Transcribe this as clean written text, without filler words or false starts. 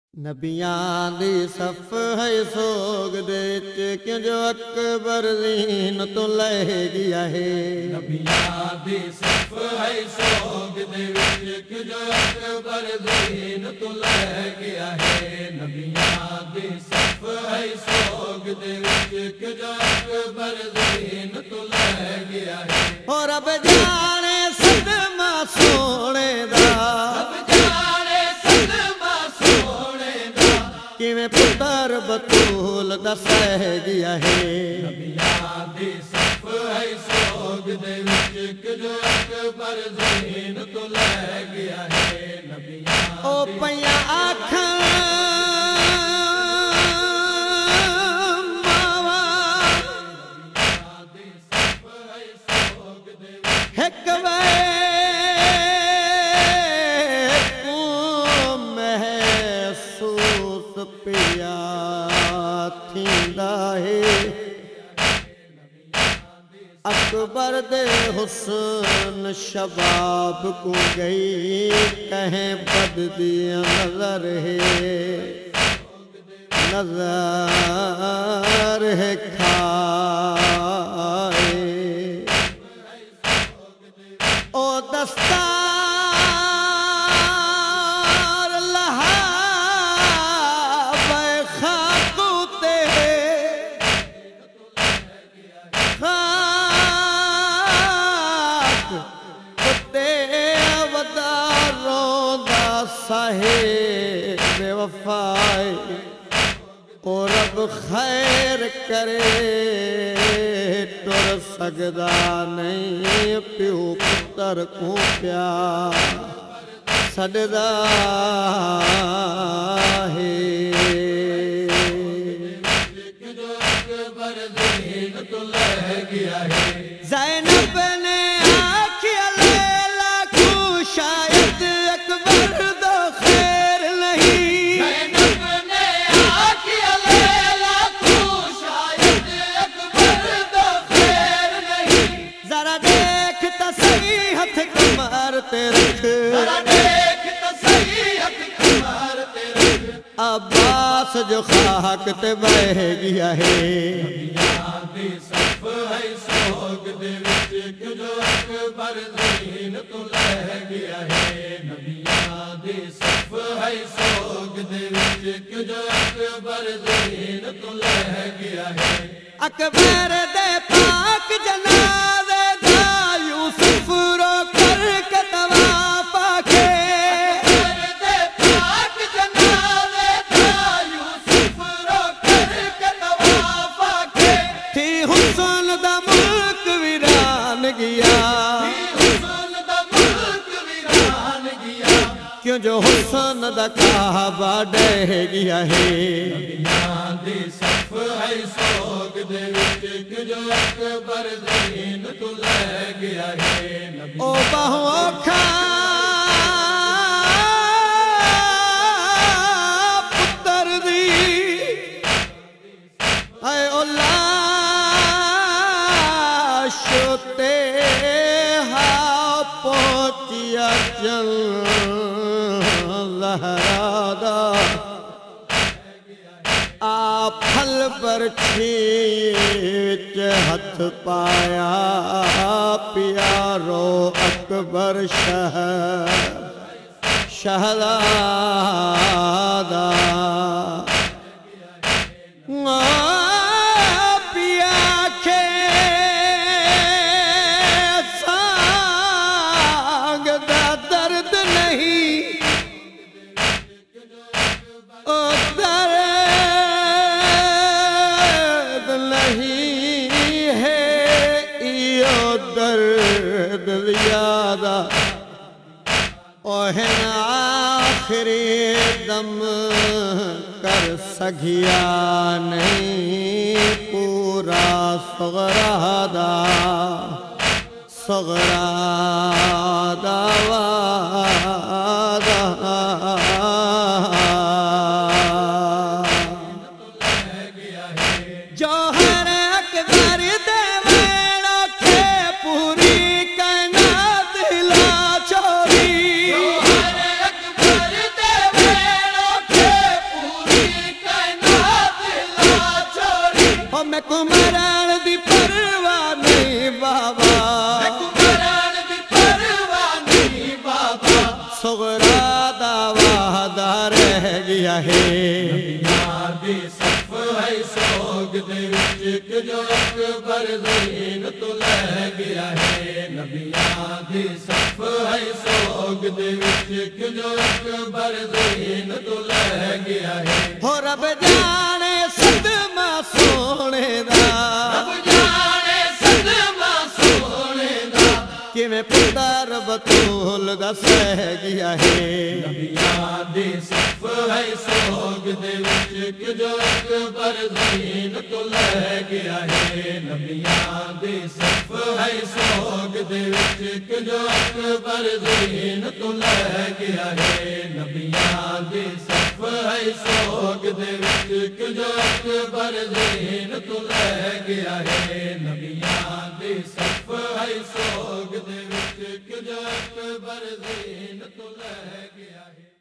نبیان دی صف ہے سوگ دے کہ جو اکبر دین تو لے گیا ہے نبیان دی صف ہے سوگ دے کہ جو اکبر دین تو لے گیا ہے نبیان دی صف ہے سوگ دے کہ جو اکبر دین تو لے گیا ہے اور اب جانے صدمہ سونے دا میں پتر بطول دا سہ گیا ہے نبیان دی صف ہے سوگ دے کہ جو اکبر دین تو لے گیا ہے نبیان او پیا آکھاں ماوا دی صف ہے سوگ دے ایک پیا تھیندا ہے اکبر دے حسن شباب کو گئی کہیں بد دیا نظر ہے کھائے او دستار بے وفائی اور رب خیر کرے ٹر سکدا نہیں پیو پتر کو پیار سجدہ ہے زینب نے آکھیا لیلا کو شاید اکبر دو خیر نہیں زینب نے آکھیا لیلا کو شاید اکبر دو خیر نہیں ذرا دیکھ تو صحیح ہتھ کمر تے رکھ ذرا دیکھ تو صحیح ہتھ کمر تے رکھ عباس جو خاک تے بہ گیا ہے نبیان دی صف ہے سوگ دے کہ جو اکبر دین تو لے گیا ہے نبیان دی صف ہے سوگ دے کہ جو اکبر دین تو لے گیا ہے اکبر دے پاک جنازے دا یوسف رو کر کے طواف آکھے حسن دا ملک ویران گیا کیوں جو حسن دا کعبہ ڈہ گیا ہے نبیان دی صف ہے سوگ دے کہ جو اکبر دین تو لے گیا ہے او بہو کھا پتر دی اے اللہ شوتے ہاں پہنچیا جل زہرا دا آ پھل پر چھیچ ہتھ پایا پیارو اکبر شہزادہ اوہن آخری دم کر سگیا نہیں پورا صغرا دا وعدہ جوہر اکبر دے ویڑا کے پوری کائنات ہلا چھوڑی मैनू मरण दी परवाह नहीं बाबा, मरण दी परवाह नहीं बाबा, सुगरा दा वादा रह गया है। नबियां दी सफ है सोग दे विच कि जो अकबर ज़ीन तो लै गया है। नबियां दी सफ है सोग दे विच कि जो अकबर ज़ीन तो लै गया है। हो रब जाने सदमा सोने दा, रब जाने सदमा सोने दा, किवें पुत्र बतूल दा सह गया है। नबियां दी सफ है सोग दे विच कि जो अकबर ज़ीन तो लै गया है। नबियां दी सफ है सोग दे विच कि जो अकबर ज़ीन तो लै गया है। नबियां दी सफ है सोग दे विच कि जो अकबर ज़ीन तो लै गया है। नबियां दी सफ है सोग दे विच कि जो अकबर ज़ीन तो लै गया है।